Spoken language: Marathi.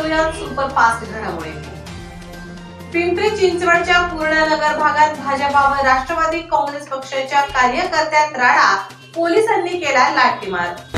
पाहूया सुपरफास्ट घडामोडी। पिंपरी चिंचवडच्या पूर्णनगर भागात भाजपा व राष्ट्रवादी काँग्रेस पक्षाच्या कार्यकर्त्यांत राडा, पोलिसांनी केला लाठीमार।